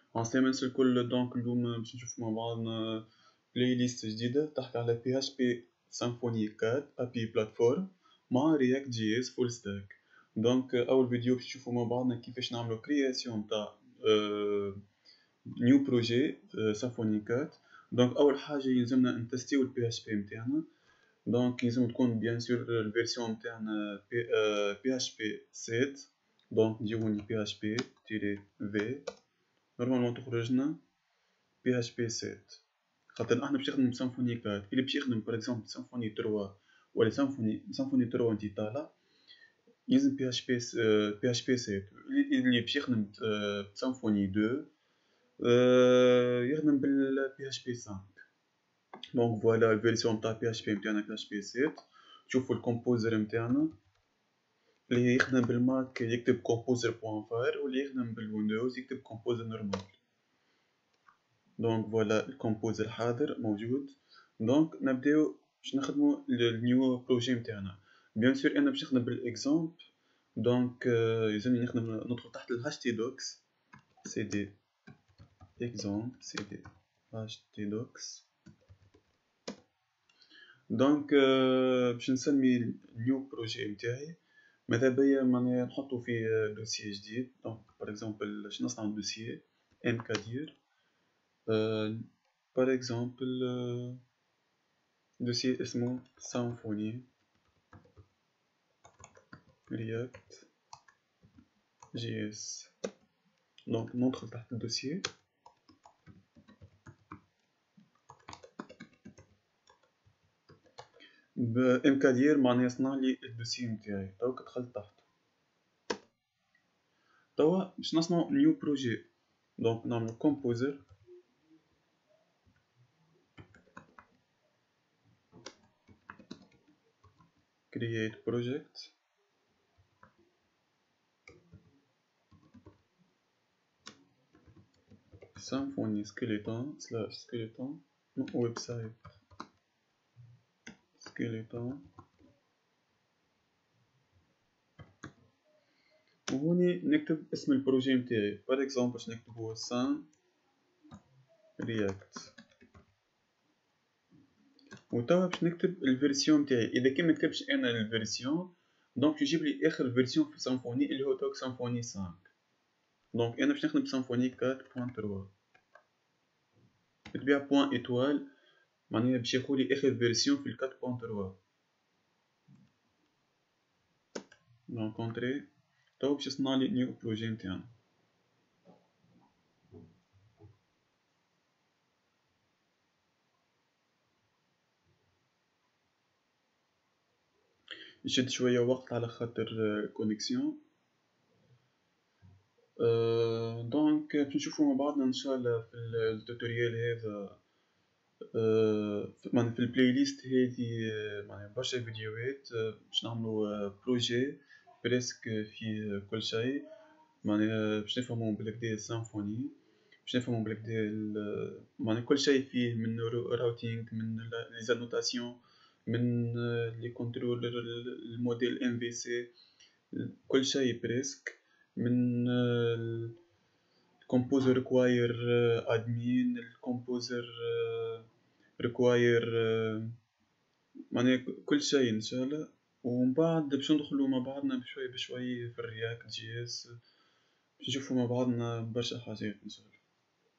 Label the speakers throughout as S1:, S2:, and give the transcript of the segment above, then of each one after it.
S1: عسلامة الناس الكل. دونك اليوم باش نشوفو مع بعضنا بلاي ليست جديدة تحكي على PHP Symfony 4 API بلاتفورم مع React JS فول ستاك. دونك أول فيديو باش نشوفو مع بعضنا كيفاش نعملو كرياسيون تاع نيو بروجي Symfony 4. دونك أول حاجة يلزمنا نتستيو ال PHP متاعنا. دونك يلزم تكون بيان سور الفيرسيون متاعنا PHP 7. دونك نجيبو PHP -v نورمالمون تخرجنا PHP 7 خاطر احنا باش نخدمو بسيمفوني 4. اللي باش يخدم باغ اكزومبل سيمفوني 3 ولا سيمفوني 3 انتي طالع يلزم PHP 7. اللي باش يخدم بسيمفوني 2 يخدم بال PHP 5. دونك فوالا الفيرسيون تاع PHP متاعنا PHP 7. شوفوا الكومبوزر متاعنا اللي يخدم بالماك يكتب كومبوزر بوان فار واللي يخدم بالويندوز يكتب كومبوزر نورمال. دونك فوالا الكومبوزر حاضر موجود. دونك نبداو باش نخدمو النيو بروجي متاعنا. بيان سور انا باش نخدم بالاكزامبل. دونك يلزمني نخدم ندخل تحت ال htdocs cd example cd htdocs. دونك باش نسمي النيو بروجي متاعي. ماذا بيا معناها نحطو فيه دوسيي جديد. دونك باغ اكزومبل باش نصنع دوسيي mkdir باغ اكزومبل دوسيي اسمه Symfony React JS. دونك ندخل تحت الدوسيي بإمكانية معناها يصنع لي الدوسيي متاعي. توك دخلت تحت. توا باش نصنعو نيو بروجي. دونك نعملو composer create project Symfony skeleton / skeleton website skeleton. وهوني نكتب اسم البروجي متاعي. باغ اكزومبل باش نكتبو سام رياكت. وتوا باش نكتب الفيرسيون متاعي. اذا كان مكتبش انا الفيرسيون دونك يجيب لي اخر فيرسيون في سيمفوني اللي هو توك سيمفوني 5. دونك انا باش نخدم بسيمفوني 4.3 بالطبيعة بوان ايتوال معناها باش ياخولي اخر فيرسيون في 4.3. دونك كونتري. توا باش يصنع لي نيو بروجي متاعنا. يشد شوية وقت على خاطر كونيكسيون. دونك باش نشوفو مع بعضنا ان شاء الله في التوتوريال هذا. معناها في البلاي ليست هذه معناها برشا فيديوهات باش نعملو بروجي بريسك فيه كل شيء. معناها باش نفهمو بالكدا سيمفوني باش نفهمو بالكدا معناها كل شيء فيه من راوتينغ من لي زانوتاسيون من لي كنترولر الموديل MVC كل شيء بريسك من composer require admin composer require معناها كل شيء ان شاء الله. ومن بعد باش ندخلوا مع بعضنا بشوي بشوي في الرياكت جي اس باش نشوفوا مع بعضنا برشا حاجات ان شاء الله.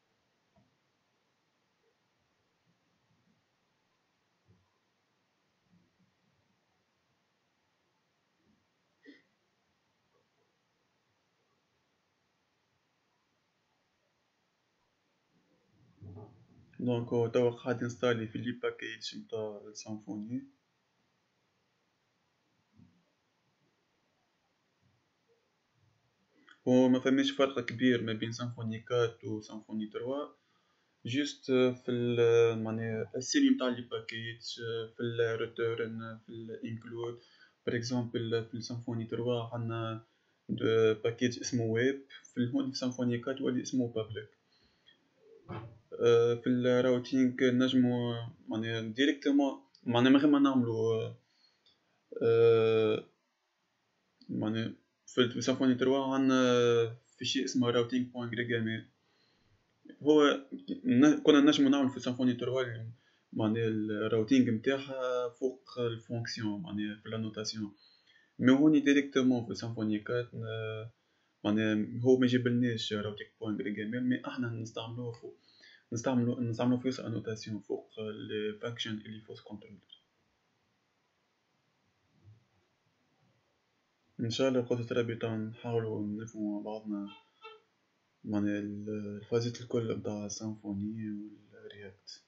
S1: دونك هو توا قاعد نستالي في لي باكيج نتاع سيمفوني. هو ما فماش فرق كبير ما بين سيمفوني 4 و سيمفوني 3. جوست في معناها السيري نتاع لي باكيج في الريتيرن في الانكلود. بار اكزومبل في السيمفوني 3 عندنا باكيج اسمه ويب. في الهون في سيمفوني 4 ولي اسمه بابليك. في الراوتينغ نجمو معناها ديريكتومون معناها من غير ما نعملو معناها في سيمفوني 3 عندنا فيشي اسمه routing.gregamir. هو كنا نجمو نعملو في سيمفوني 3 معناها الراوتينغ نتاعها فوق الفونكسيون معناها في لانوتاسيون، مي هوني ديريكتومون في سيمفوني 4 معناها هو ما يجيبلناش راوتينغ بوان غريغامير، مي احنا نستعملوه فوق، نستعملو فيه انوتاسيون فوق لي فانكشن اللي فوق كونترول. ان شاء الله قدرة ربي طبعا نحاولوا نفهموا مع بعضنا معناها الفازات الكل متاع سيمفوني والرياكت.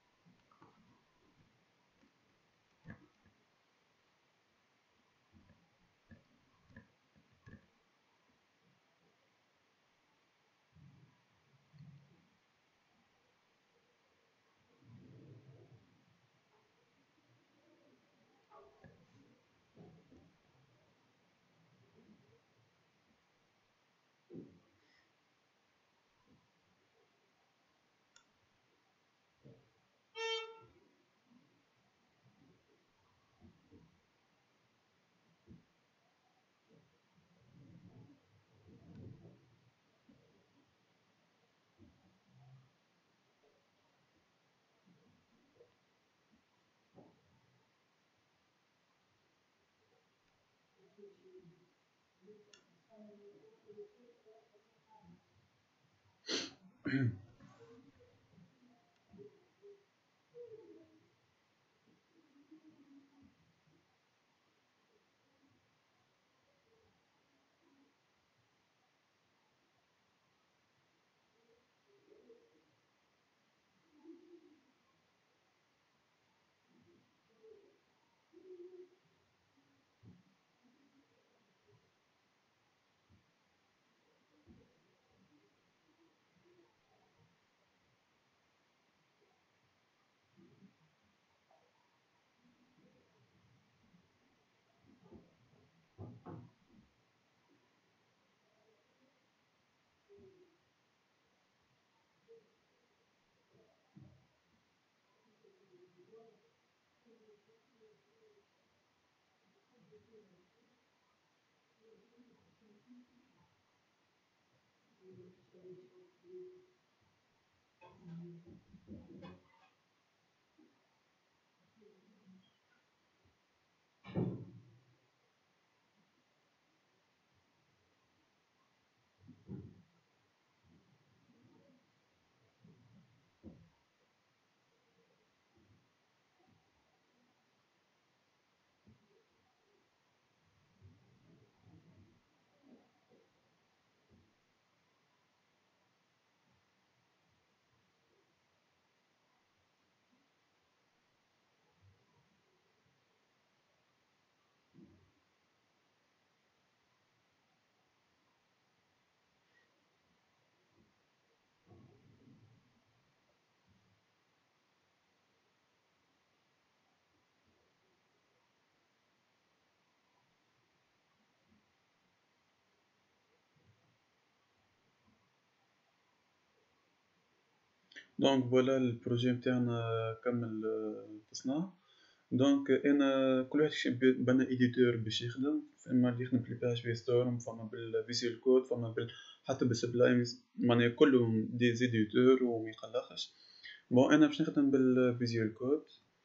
S1: دونك فوالا البروجي نتاعنا كمل تصنع. دونك انا كل واحد بنا ايديتور باش يخدم، فما اللي يخدم في البي اتش بي ستورم، فما بالفيزيوال كود، فما حتى بالسبلايمز، معناها كلهم دي زيديتور وما يقلقش. بون انا باش نخدم بالفيزيوال كود.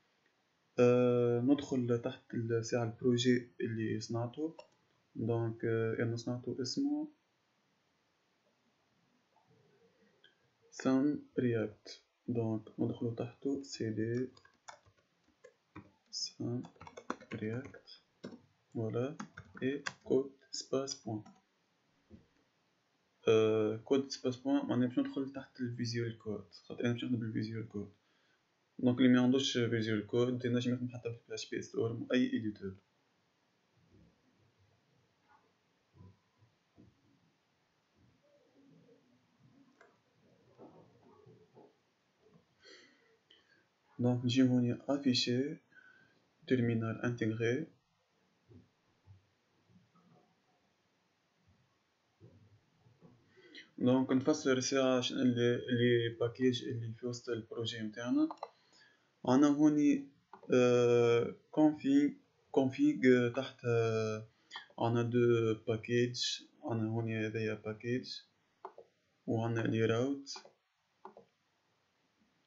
S1: ندخل تحت الساعة البروجي اللي صنعته. دونك انا صنعته اسمه سام رياكت. دونك ندخلو تحته سي دي سام رياكت فوالا اي كود سباس بوان. كود سباس بوان معناها باش ندخل تحت الفيزيوال كود، خاطر انا باش نخدم بالفيزيوال كود. دونك اللي ما عندوش فيزيوال كود ينجم يخدم حتى بال PHP ستورم اي ايديتور. دونك نجي هوني افيشي تيرمينال انتيغري. دونك نفسر ساعة شنو اللي باكيج اللي في وسط البروجي نتاعنا. عندنا هوني config تحت عندنا دو باكيج. عندنا هوني هذايا باكيج وعندنا لي راوت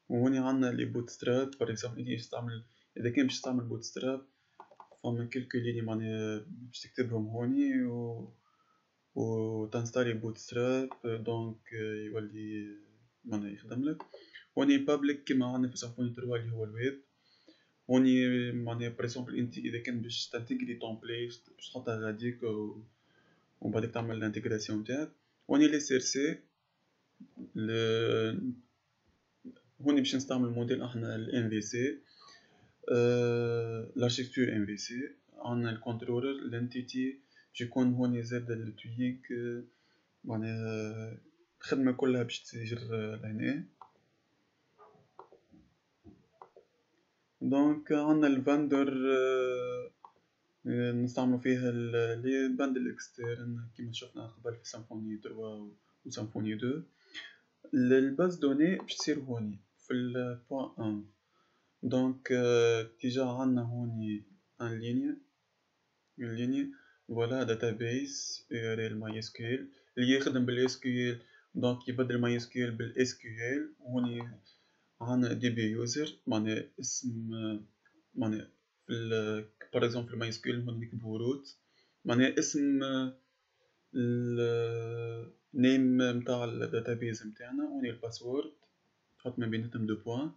S1: وهوني عندنا لي بوت ستراب باغ اكزومبل اذا كان باش تستعمل بوت ستراب فما كلكو ليني معناها باش تكتبهم هوني و تنستالي بوت ستراب دونك يولي معناها يخدم لك. هوني بابليك كيما عندنا في سامفوني 3 اللي هو الويب. هوني معناها باغ اكزومبل انت اذا كان باش تنتجري تومبليت باش تحطها غاديك ومن بعدك تعمل الانتجراسيون تاعك. هوني لي سي ار سي هوني باش نستعمل موديل احنا ال MVC الاركتيكتور MVC. عندنا الكنترولر الانتيتي باش يكون هوني زاد التويك معناها الخدمة كلها باش تجر لهنا. دونك عندنا الفاندر نستعملو فيها لي باندل اكسترن كيما شفنا قبل في سامفوني 3 وسامفوني 2. الباز دوني باش تصير هوني في البوان 1. دونك تيجا عندنا هوني ان ليني فوالا داتابيس URL MySQL اللي يخدم بالاس دونك يبدل MySQL بالSQL. هوني عندنا دي بي يوزر معناها اسم معناها في باغ اكزومبل في MySQL هون نكتبو روت معناها اسم النيم نتاع الداتابيز نتاعنا. هوني الباسورد تحط ما بيناتهم دو بوان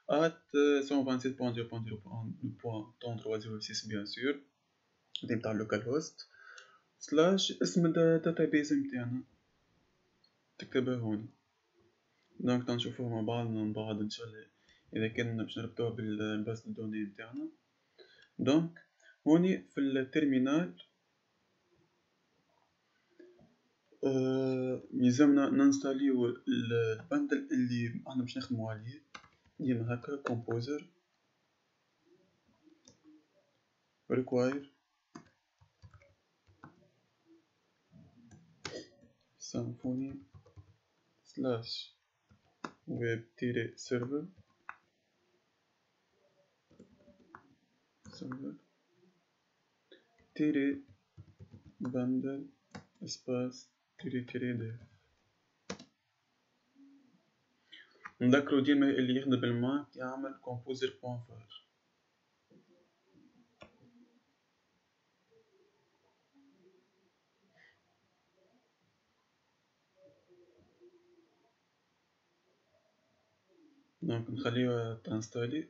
S1: @127.0.0.306 بيان سور دي نتاع اللوكال هوست سلاش اسم الداتابيز نتاعنا تكتبها هوني. دونك تنشوفوه مع بعضنا من بعد ان شاء الله اذا كان باش نربطوه بالباز دوني نتاعنا. دونك هوني في التيرمينال يلزمنا ننستاليو البندل اللي احنا باش نخدمو عليه ديما هكا composer require symfony / web-server bundle espace -dev. نذكرو ديما اللي يخدم بالماك يعمل composer.var. دونك نخليوها تنستالي.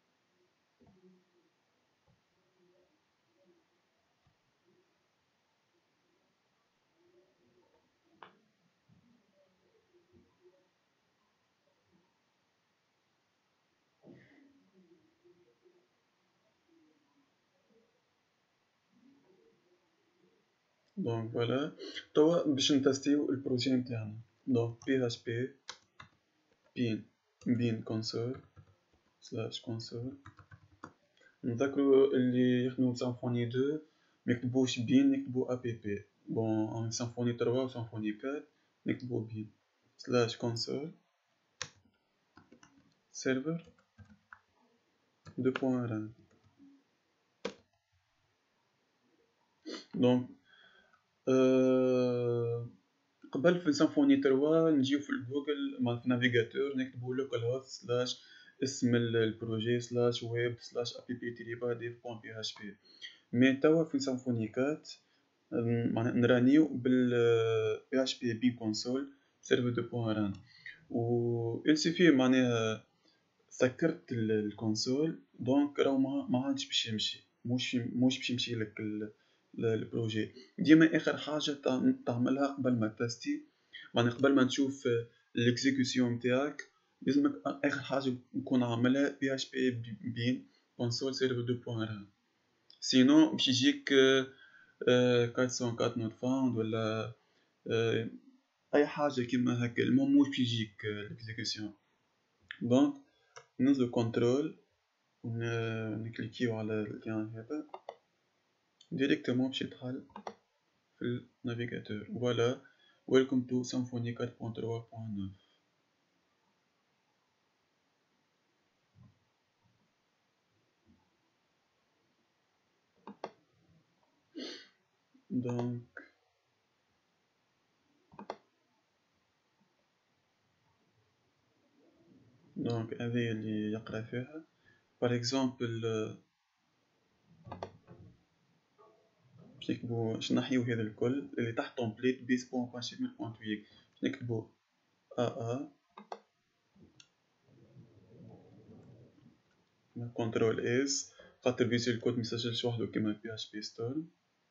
S1: دونك فوالا توا باش نتستيو البروجي نتاعنا. دونك php bin console/console. نذكرو اللي يخدمو بسامفوني 2 ميكتبوش بين نكتبو app. بون سامفوني 3 و سامفوني 4 نكتبو بين /console server 2.1. دونك قبل في سامفوني 3 نجيو في الجوجل مع النافيغاتور نكتبو localhost اسم البروجي /web/app-dev.php. مي توا في سامفوني 4 نرانيو بال PHP bin console server 2.1 و il suffit معناها سكرت الكونسول دونك راهو ما عادش باش يمشي مش باش يمشي لك البروجي. ديما اخر حاجه تعملها قبل ما تستي معناها قبل ما تشوف الاكزيكيوشن نتاعك لازمك اخر حاجه نكون عاملها PHP bin console server 2.1 سينو باش يجيك 404 نوت فاوند ولا اي حاجه كيما هكا المهم مش يجيك الاكزيكيوشن. دونك ننزلو كنترول نكليكيو على اللين هذا ديريكتومون باش يدخل في النافيغاتور. فوالا ويلكم تو سامفوني 4.3.9. دونك دونك هذه اللي يقرا فيها بار اكزومبل باش نكتبو باش نحيو هذا الكل اللي تحت تومبليت بيس بون شيميل بون تويك باش نكتبو ا كنترول اس خاطر فيزوال كود ميسجلش وحدو كيما بي اش بي ستور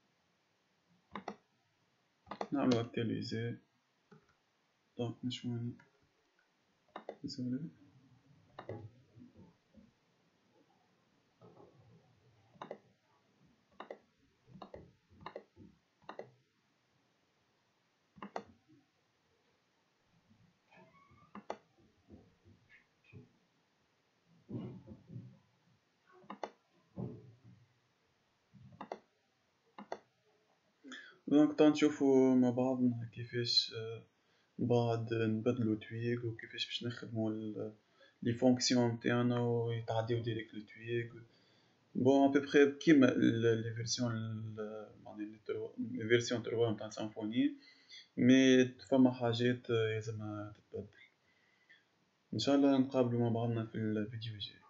S1: نعملو اكتواليزي دونك نشوفو désolé. دونك تنشوفو مع بعضنا كيفاش بعد نبدلو تويغ وكيفاش باش نخدمو لي فونكسيون نتاعنا ويتعديو ديريكت لتويغ بون ابوبخي كيما لي فيرسيون معني لي فيرسيون 3 نتاع سامفوني مي فما حاجات لازمها تتبدل ان شاء الله نتقابلوا مع بعضنا في الفيديو الجاي.